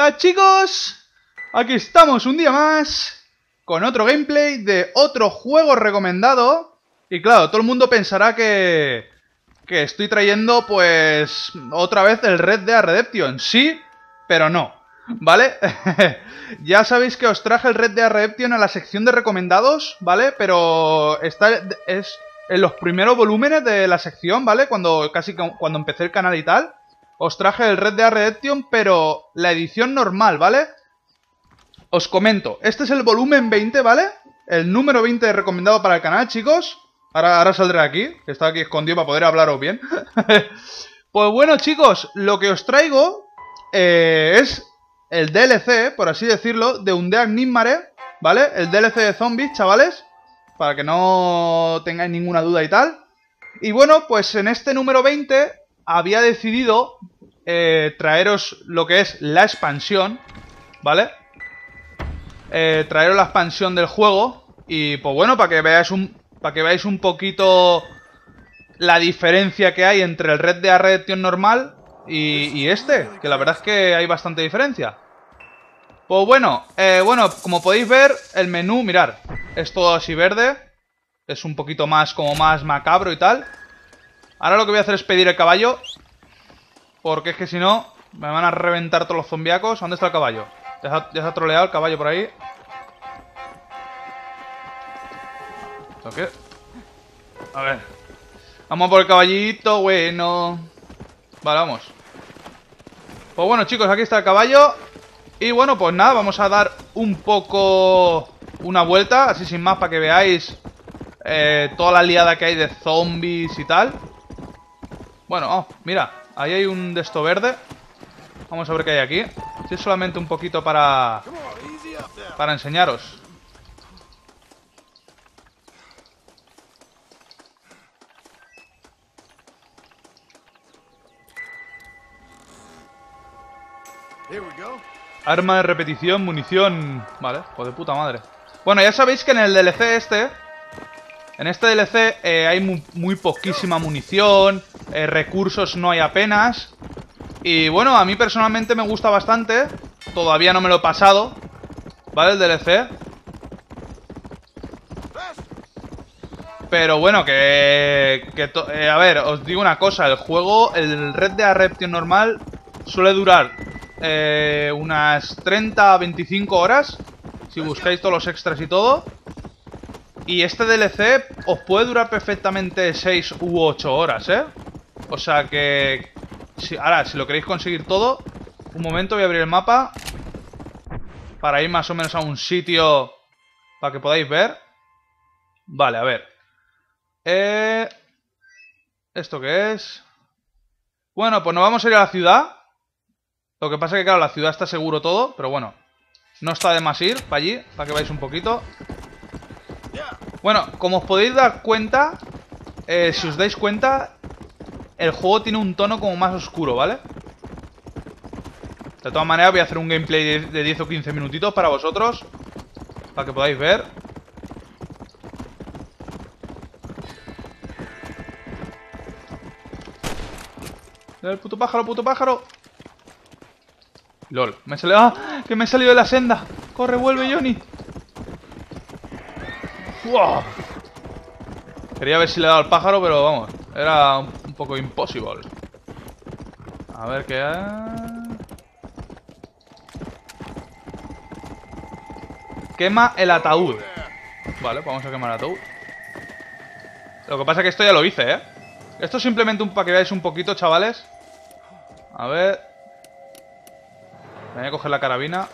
Hola chicos, aquí estamos un día más con otro gameplay de otro juego recomendado. Y claro, todo el mundo pensará que estoy trayendo pues otra vez el Red Dead Redemption. Sí, pero no, ¿vale? Ya sabéis que os traje el Red Dead Redemption a la sección de recomendados, ¿vale? Pero es en los primeros volúmenes de la sección, ¿vale? Cuando empecé el canal y tal. Os traje el Red Dead Redemption, pero la edición normal, ¿vale? Os comento, este es el volumen 20, ¿vale? El número 20 recomendado para el canal, chicos. Ahora saldré aquí, que estaba aquí escondido para poder hablaros bien. Pues bueno, chicos, lo que os traigo es el DLC, por así decirlo, de Undead Nightmare, ¿vale? El DLC de zombies, chavales, para que no tengáis ninguna duda y tal. Y bueno, pues en este número 20 había decidido traeros lo que es la expansión, ¿vale? Traeros la expansión del juego. Y pues bueno, para que veáis un poquito la diferencia que hay entre el Red Dead Redemption normal y este, que la verdad es que hay bastante diferencia. Pues bueno, como podéis ver, el menú, mirad, es todo así verde. Es un poquito más, como más macabro y tal. Ahora lo que voy a hacer es pedir el caballo, porque es que si no, me van a reventar todos los zombiacos. ¿Dónde está el caballo? Ya se ha troleado el caballo por ahí. ¿Qué? A ver. Vamos por el caballito, bueno. Vale, vamos. Pues bueno, chicos, aquí está el caballo. Y bueno, pues nada, vamos a dar un poco una vuelta, así sin más, para que veáis toda la liada que hay de zombies y tal. Bueno, oh, mira, ahí hay un de esto verde. Vamos a ver qué hay aquí. Si es solamente un poquito para enseñaros. Arma de repetición, munición. Vale, pues de puta madre. Bueno, ya sabéis que en el DLC en este DLC hay muy poquísima munición. Recursos no hay apenas. Y bueno, a mí personalmente me gusta bastante. Todavía no me lo he pasado, ¿vale? El DLC. Pero bueno, a ver, os digo una cosa. El juego, el Red Dead Redemption normal, suele durar unas 30 a 25 horas, si buscáis todos los extras y todo. Y este DLC os puede durar perfectamente 6 u 8 horas, ¿eh? O sea que... Ahora, si lo queréis conseguir todo, un momento, voy a abrir el mapa para ir más o menos a un sitio para que podáis ver. Vale, a ver. ¿Esto qué es? Bueno, pues nos vamos a ir a la ciudad. Lo que pasa es que, claro, la ciudad está seguro todo, pero bueno, no está de más ir para allí, para que veáis un poquito. Bueno, como os podéis dar cuenta, si os dais cuenta, el juego tiene un tono como más oscuro, ¿vale? De todas maneras voy a hacer un gameplay de 10 o 15 minutitos para vosotros, para que podáis ver. El puto pájaro, puto pájaro. LOL, me salió... ¡Ah! Que me he salido de la senda. Corre, vuelve, Johnny. ¡Wow! Quería ver si le he dado al pájaro, pero vamos, era un poco imposible. A ver qué hay. Quema el ataúd. Vale, pues vamos a quemar el ataúd. Lo que pasa es que esto ya lo hice, ¿eh? Esto es simplemente para que veáis un poquito, chavales. A ver. Voy a coger la carabina.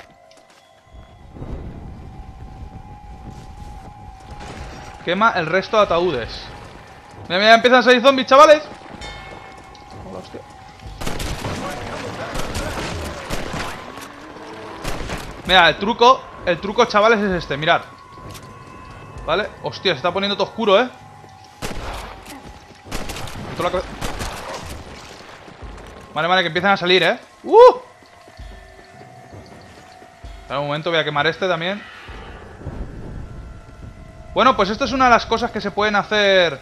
Quema el resto de ataúdes. Mira, mira, empiezan a salir zombies, chavales. Oh, hostia. Mira, el truco, chavales, es este, mirad. Vale, hostia, se está poniendo todo oscuro, ¿eh? Vale, vale, que empiezan a salir, ¿eh? Espera un momento, voy a quemar este también. Bueno, pues esto es una de las cosas que se pueden hacer.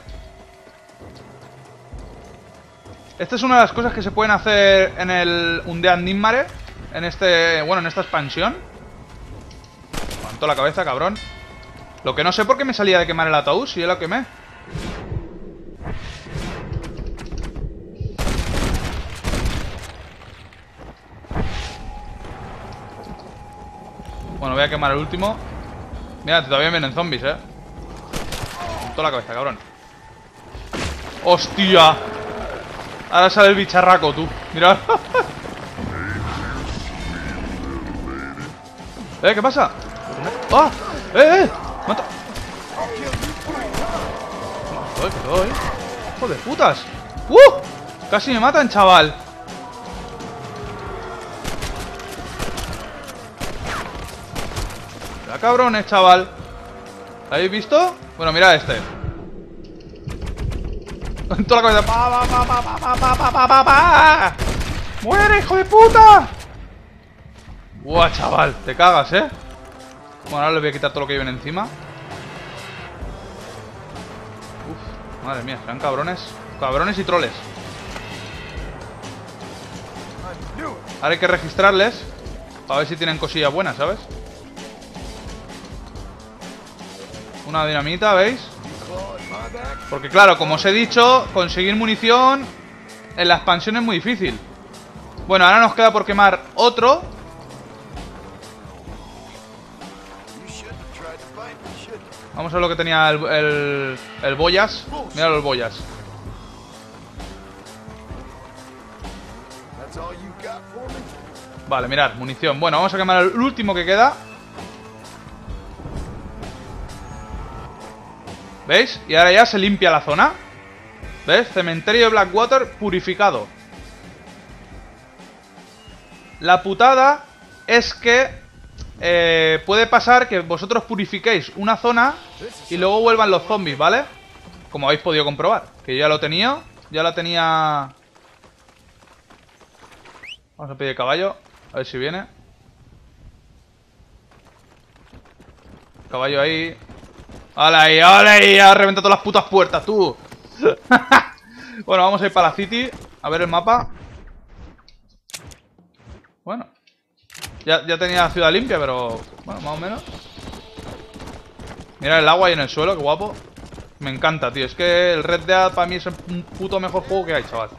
Esta es una de las cosas que se pueden hacer en el Undead Nightmare. en este... Bueno, en esta expansión. Levantó la cabeza, cabrón. Lo que no sé por qué me salía de quemar el ataúd, si yo lo quemé. Bueno, voy a quemar el último. Mira, todavía vienen zombies, con toda la cabeza, cabrón. ¡Hostia! Ahora sale el bicharraco, tú. Mira. ¿Qué pasa? ¡Ah! ¡Mata! ¿Qué doy? ¡Hijo de putas! Casi me matan, chaval. Ya, cabrones, chaval. ¿Lo habéis visto? Bueno, mirad este. En toda la cabeza. ¡Muere, hijo de puta! ¡Buah, chaval! Te cagas, Bueno, ahora le voy a quitar todo lo que lleven encima. Uf, madre mía, serán cabrones. Cabrones y troles. Ahora hay que registrarles para ver si tienen cosillas buenas, ¿sabes? Una dinamita, ¿veis? Porque claro, como os he dicho, conseguir munición en la expansión es muy difícil. Bueno, ahora nos queda por quemar otro. Vamos a ver lo que tenía el Boyas. Mira los Boyas. Vale, mirad, munición. Bueno, vamos a quemar el último que queda. ¿Veis? Y ahora ya se limpia la zona. ¿Ves? Cementerio de Blackwater purificado. La putada es que puede pasar que vosotros purifiquéis una zona y luego vuelvan los zombies, ¿vale? Como habéis podido comprobar. Que yo ya lo tenía. Ya la tenía. Vamos a pedir caballo. A ver si viene. Caballo ahí. ¡Hala ahí! ¡Hala ahí! ¡Ha reventado todas las putas puertas, tú! Bueno, vamos a ir para la city. A ver el mapa. Bueno. Ya tenía la ciudad limpia, pero... Bueno, más o menos. Mira el agua ahí en el suelo, qué guapo. Me encanta, tío. Es que el Red Dead para mí es el puto mejor juego que hay, chaval.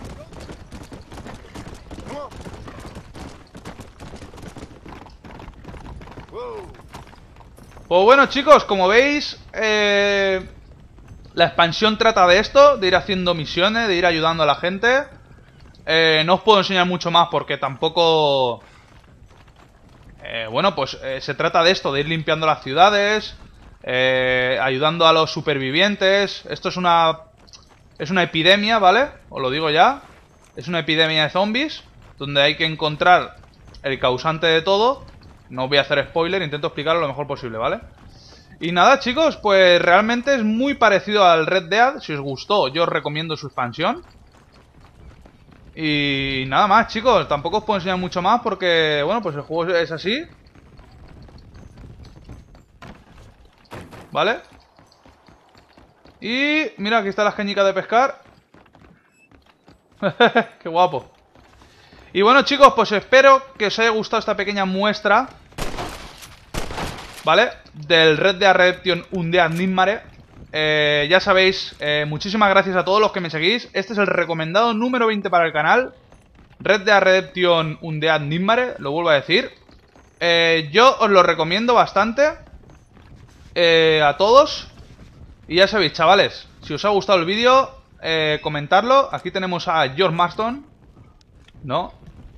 Pues bueno, chicos, como veis, la expansión trata de esto, de ir haciendo misiones, de ir ayudando a la gente. No os puedo enseñar mucho más porque tampoco... bueno, pues se trata de esto, de ir limpiando las ciudades, ayudando a los supervivientes. Esto es una epidemia, ¿vale? Os lo digo ya. Es una epidemia de zombies, donde hay que encontrar el causante de todo. No os voy a hacer spoiler, intento explicarlo lo mejor posible, ¿vale? Y nada, chicos, pues realmente es muy parecido al Red Dead. Si os gustó, yo os recomiendo su expansión. Y nada más, chicos, tampoco os puedo enseñar mucho más porque, bueno, pues el juego es así. ¿Vale? Y mira, aquí están las cañicas de pescar. Qué guapo. Y bueno, chicos, pues espero que os haya gustado esta pequeña muestra, ¿vale? Del Red Dead Redemption Undead Nightmare. Ya sabéis, muchísimas gracias a todos los que me seguís. Este es el recomendado número 20 para el canal. Red Dead Redemption Undead Nightmare, lo vuelvo a decir. Yo os lo recomiendo bastante a todos. Y ya sabéis, chavales, si os ha gustado el vídeo, comentarlo. Aquí tenemos a George Marston. No.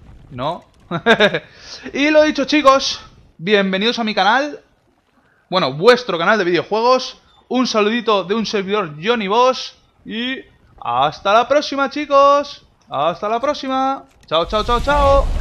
Y lo dicho, chicos, bienvenidos a mi canal. Bueno, vuestro canal de videojuegos. Un saludito de un servidor Johnny Boss. Y hasta la próxima, chicos. Hasta la próxima. Chao, chao, chao, chao.